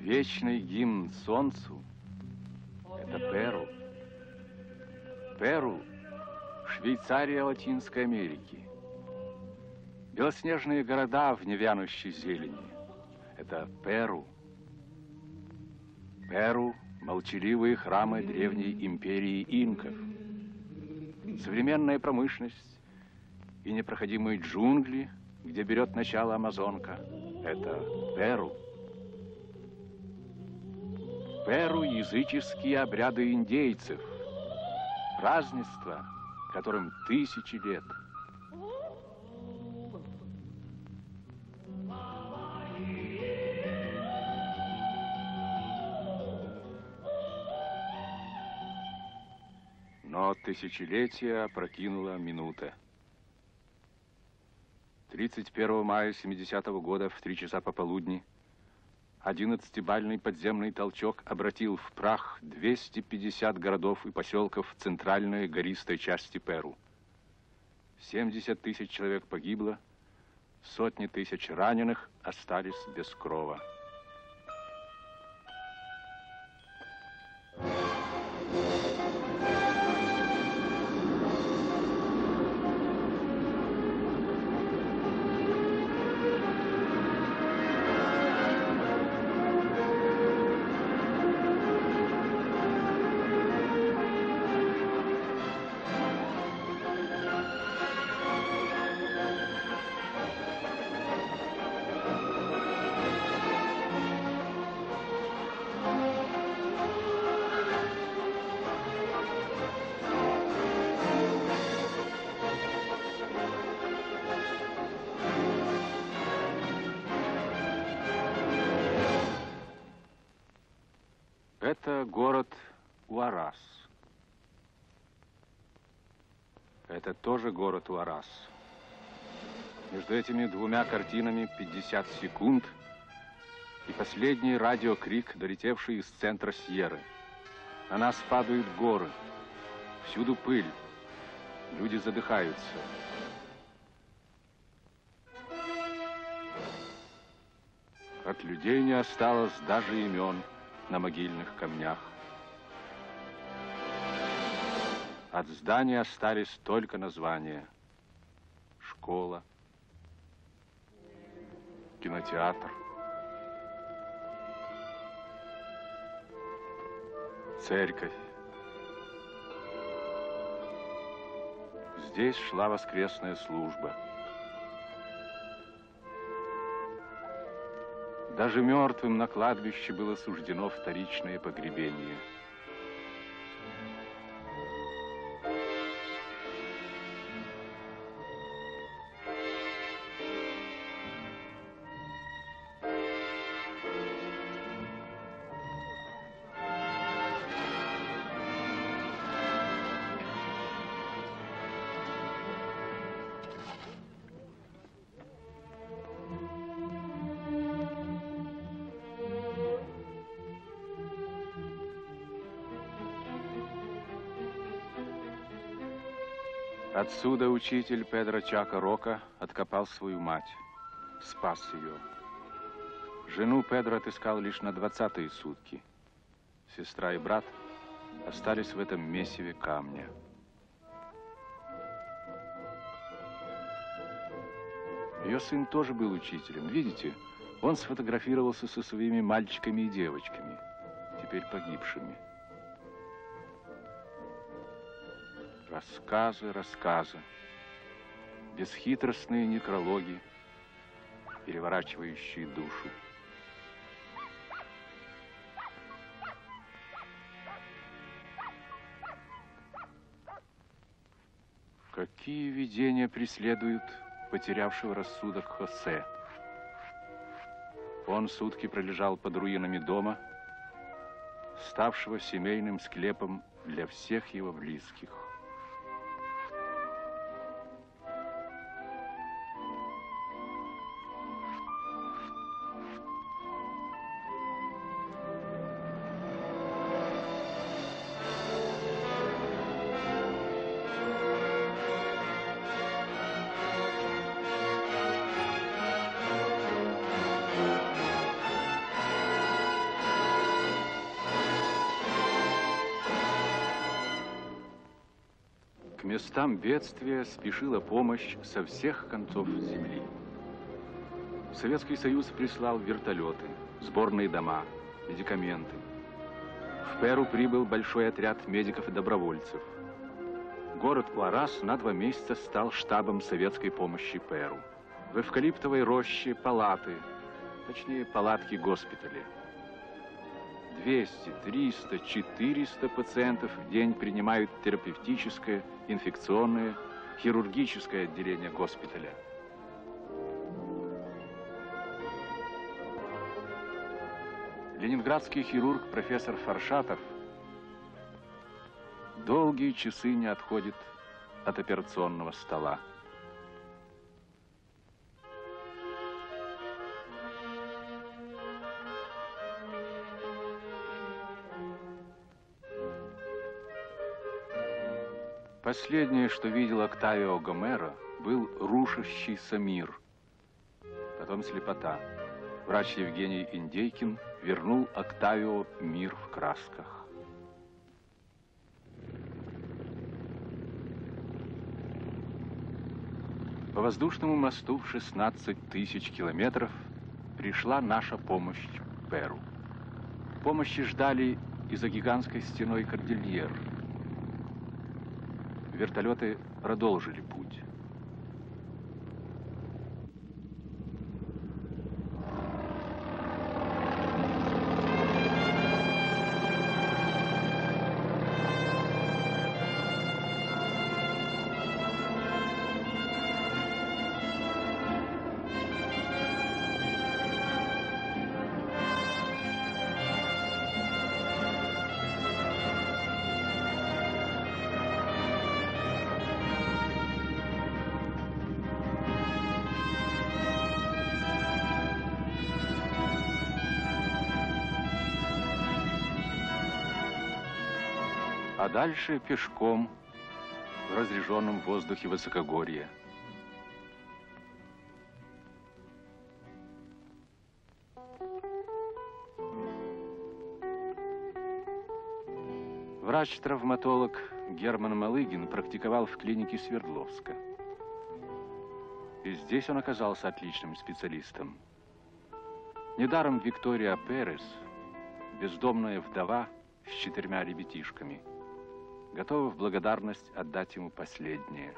Вечный гимн солнцу – это Перу. Перу – Швейцария Латинской Америки. Белоснежные города в невянущей зелени – это Перу. Перу – молчаливые храмы древней империи инков. Современная промышленность и непроходимые джунгли, где берет начало Амазонка – это Перу. Перу – языческие обряды индейцев, празднества, которым тысячи лет. Но тысячелетия опрокинула минута. 31 мая 70-го года в 3 часа пополудни 11-бальный подземный толчок обратил в прах 250 городов и поселков в центральной гористой части Перу. 70 тысяч человек погибло, сотни тысяч раненых остались без крова. Это город Уарас. Это тоже город Уарас. Между этими двумя картинами 50 секунд и последний радиокрик, долетевший из центра Сьерры. На нас падают горы, всюду пыль, люди задыхаются. От людей не осталось даже имен на могильных камнях. От здания остались только названия. Школа, кинотеатр, церковь. Здесь шла воскресная служба. Даже мертвым на кладбище было суждено вторичное погребение. Отсюда учитель Педро Чако Рока откопал свою мать, спас ее. Жену Педро отыскал лишь на 20-е сутки. Сестра и брат остались в этом месиве камня. Ее сын тоже был учителем. Видите, он сфотографировался со своими мальчиками и девочками, теперь погибшими. Рассказы, рассказы, бесхитростные некрологи, переворачивающие душу. Какие видения преследуют потерявшего рассудок Хосе? Он сутки пролежал под руинами дома, ставшего семейным склепом для всех его близких. местам бедствия спешила помощь со всех концов земли. Советский Союз прислал вертолеты, сборные дома, медикаменты. В Перу прибыл большой отряд медиков и добровольцев. Город Уарас на 2 месяца стал штабом советской помощи Перу. В эвкалиптовой роще палаты, точнее палатки госпиталя. 200, 300, 400 пациентов в день принимают терапевтическое, инфекционное, хирургическое отделение госпиталя. Ленинградский хирург профессор Фаршатов долгие часы не отходит от операционного стола. Последнее, что видел Октавио Гомеро, был рушащийся мир. Потом слепота. Врач Евгений Индейкин вернул Октавио мир в красках. По воздушному мосту в 16 тысяч километров пришла наша помощь Перу. Помощи ждали и за гигантской стеной Кордильер. Вертолеты продолжили путь. А дальше пешком в разреженном воздухе высокогорья. Врач-травматолог Герман Малыгин практиковал в клинике Свердловска. И здесь он оказался отличным специалистом. Недаром Виктория Перес, бездомная вдова с 4 ребятишками, готова в благодарность отдать ему последнее.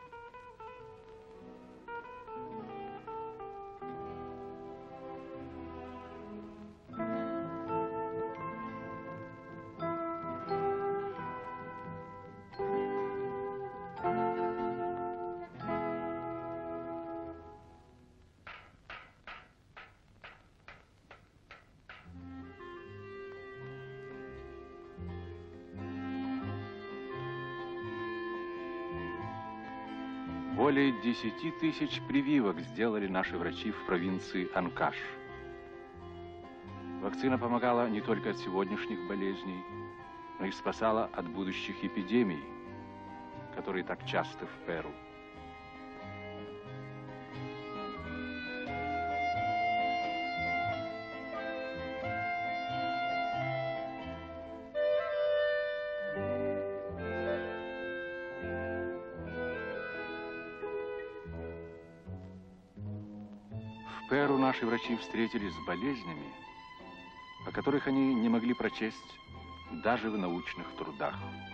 Более 10 тысяч прививок сделали наши врачи в провинции Анкаш. Вакцина помогала не только от сегодняшних болезней, но и спасала от будущих эпидемий, которые так часто в Перу. В Перу наши врачи встретились с болезнями, о которых они не могли прочесть даже в научных трудах.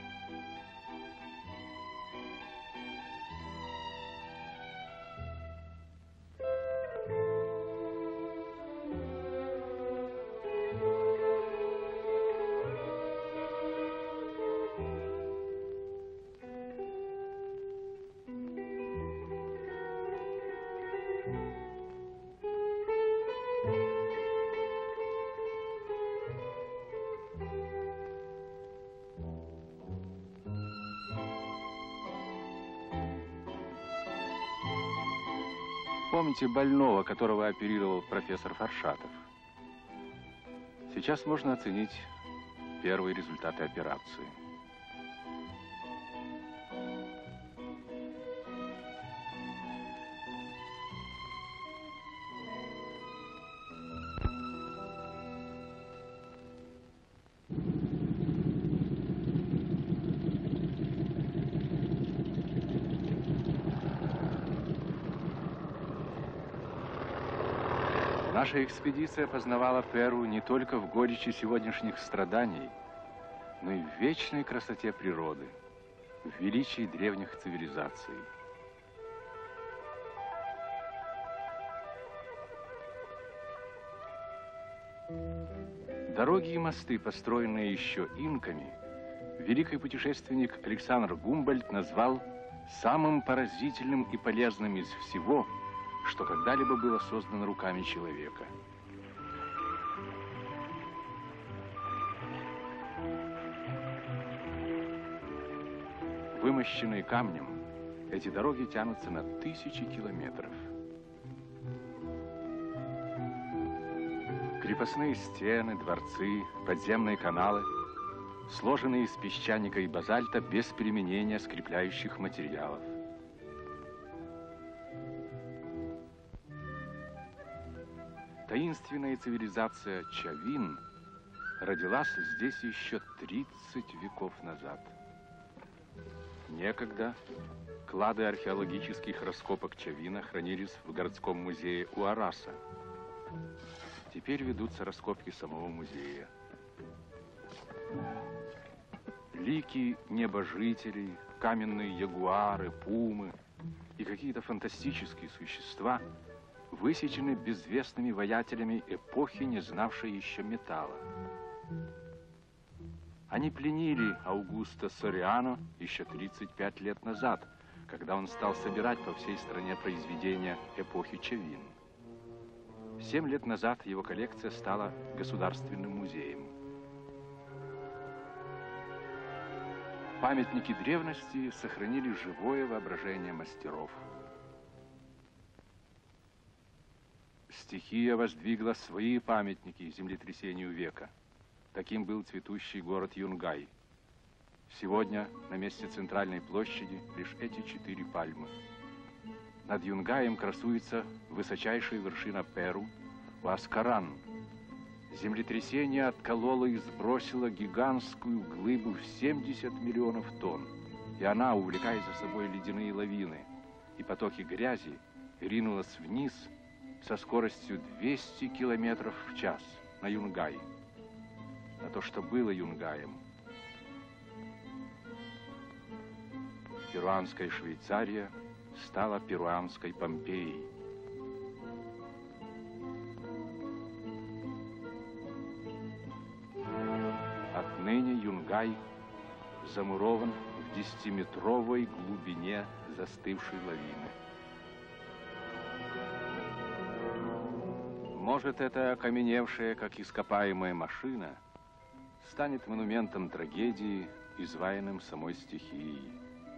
Помните больного, которого оперировал профессор Фаршатов? Сейчас можно оценить первые результаты операции. Наша экспедиция познавала Перу не только в горечи сегодняшних страданий, но и в вечной красоте природы, в величии древних цивилизаций. Дороги и мосты, построенные еще инками, великий путешественник Александр Гумбольдт назвал самым поразительным и полезным из всего, что когда-либо было создано руками человека. Вымощенные камнем, эти дороги тянутся на тысячи километров. Крепостные стены, дворцы, подземные каналы, сложенные из песчаника и базальта без применения скрепляющих материалов. Таинственная цивилизация Чавин родилась здесь еще 30 веков назад. Некогда клады археологических раскопок Чавина хранились в городском музее Уараса. Теперь ведутся раскопки самого музея. Лики небожителей, каменные ягуары, пумы и какие-то фантастические существа высечены безвестными воятелями эпохи, не знавшей еще металла. Они пленили Аугусто Сориано еще 35 лет назад, когда он стал собирать по всей стране произведения эпохи Чавин. 7 лет назад его коллекция стала государственным музеем. Памятники древности сохранили живое воображение мастеров. Стихия воздвигла свои памятники землетрясению века. Таким был цветущий город Юнгай. Сегодня на месте центральной площади лишь эти 4 пальмы. Над Юнгаем красуется высочайшая вершина Перу — Уаскаран. Землетрясение откололо и сбросило гигантскую глыбу в 70 миллионов тонн, и она, увлекая за собой ледяные лавины и потоки грязи, ринулась вниз со скоростью 200 километров в час на Юнгай, на то, что было Юнгаем. Перуанская Швейцария стала перуанской Помпеей. Отныне Юнгай замурован в 10-метровой глубине застывшей лавины. Может, эта окаменевшая, как ископаемая машина, станет монументом трагедии, изваянным самой стихией.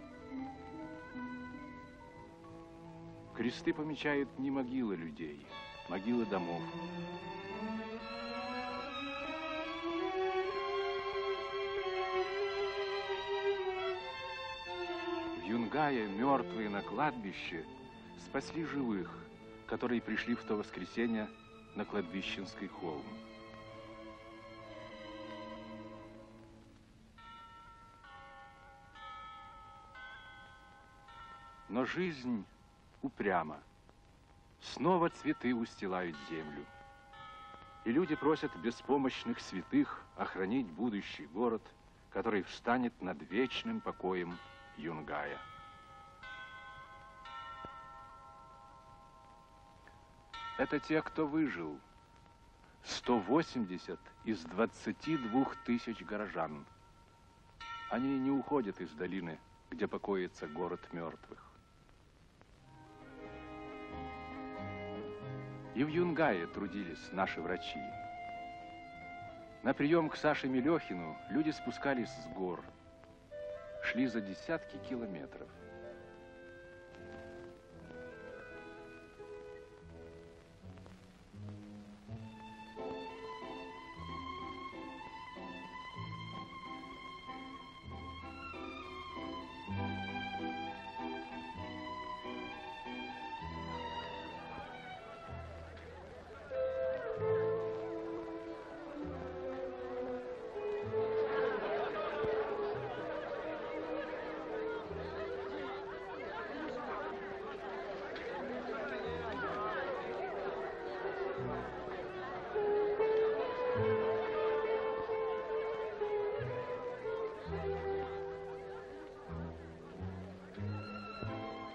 Кресты помечают не могилы людей, могилы домов. В Юнгае мертвые на кладбище спасли живых, которые пришли в то воскресенье на кладбищенский холм. Но жизнь упряма. Снова цветы устилают землю. И люди просят беспомощных святых охранить будущий город, который встанет над вечным покоем Юнгая. Это те, кто выжил. 180 из 22 тысяч горожан. Они не уходят из долины, где покоится город мертвых. И в Юнгае трудились наши врачи. На прием к Саше Мелехину люди спускались с гор, шли за десятки километров.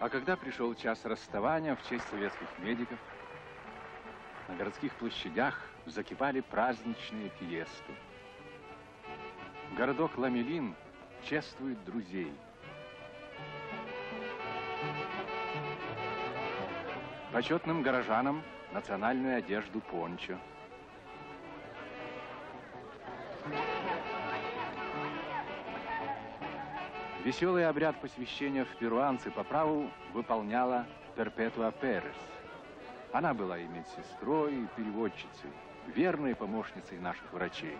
А когда пришел час расставания в честь советских медиков, на городских площадях закипали праздничные фиесты. Городок Ламелин чествует друзей. Почетным горожанам национальную одежду пончо. Веселый обряд посвящения в перуанцы по праву выполняла Перпетуа Перес. Она была и медсестрой, и переводчицей, верной помощницей наших врачей.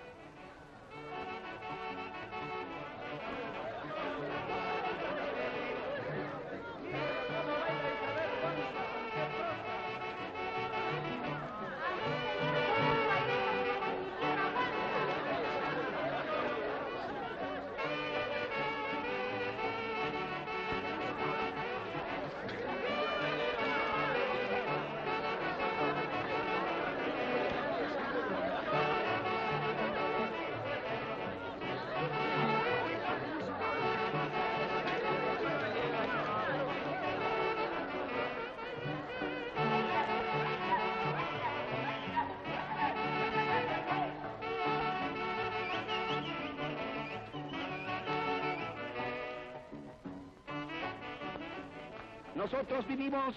Nosotros vivimos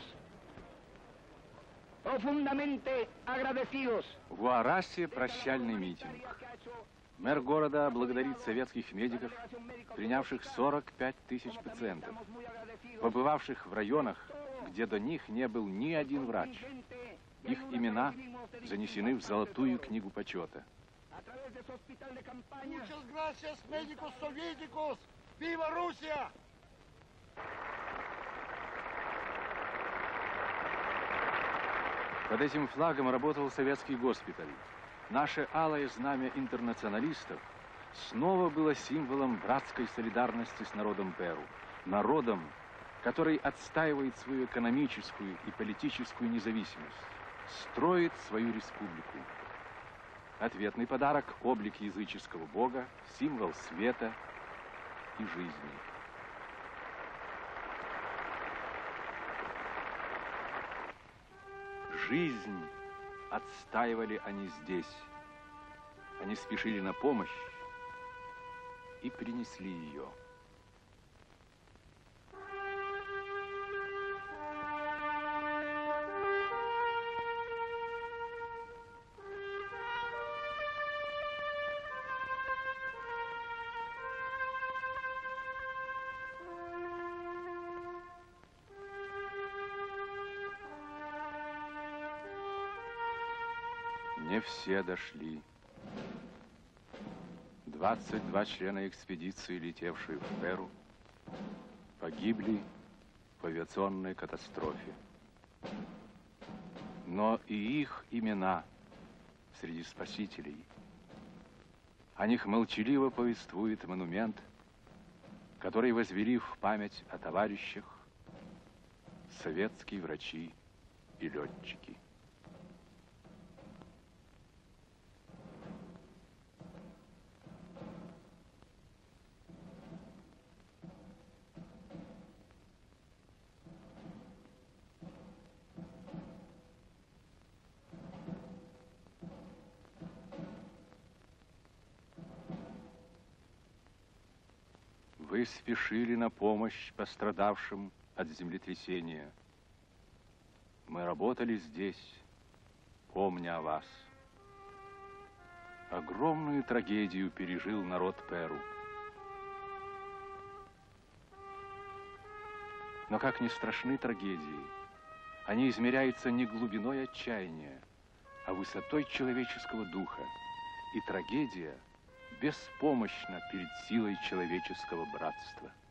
profundamente agradecidos. В Уарасе прощальный митинг. Мэр города благодарит советских медиков, принявших 45 тысяч пациентов, побывавших в районах, где до них не был ни один врач. Их имена занесены в Золотую книгу почета. Muchas gracias, médicos soviéticos. ¡Viva Rusia! Под этим флагом работал советский госпиталь. Наше алое знамя интернационалистов снова было символом братской солидарности с народом Перу. Народом, который отстаивает свою экономическую и политическую независимость, строит свою республику. Ответный подарок – облик языческого бога, символ света и жизни. Жизнь отстаивали они здесь. Они спешили на помощь и принесли ее. Не все дошли. 22 члена экспедиции, летевшие в Перу, погибли в авиационной катастрофе. Но и их имена среди спасителей. О них молчаливо повествует монумент, который возвели в память о товарищах советские врачи и летчики. Вы спешили на помощь пострадавшим от землетрясения. Мы работали здесь, помня о вас. Огромную трагедию пережил народ Перу. Но как ни страшны трагедии, они измеряются не глубиной отчаяния, а высотой человеческого духа. И трагедия беспомощна перед силой человеческого братства.